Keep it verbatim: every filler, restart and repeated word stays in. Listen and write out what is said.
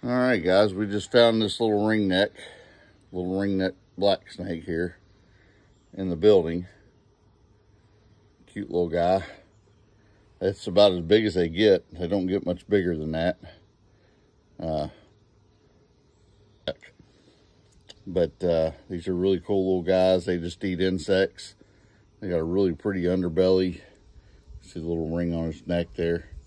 All right, guys, we just found this little ringneck, little ringneck black snake here in the building. Cute little guy. That's about as big as they get. They don't get much bigger than that. Uh, but uh, these are really cool little guys. They just eat insects. They got a really pretty underbelly. See the little ring on his neck there.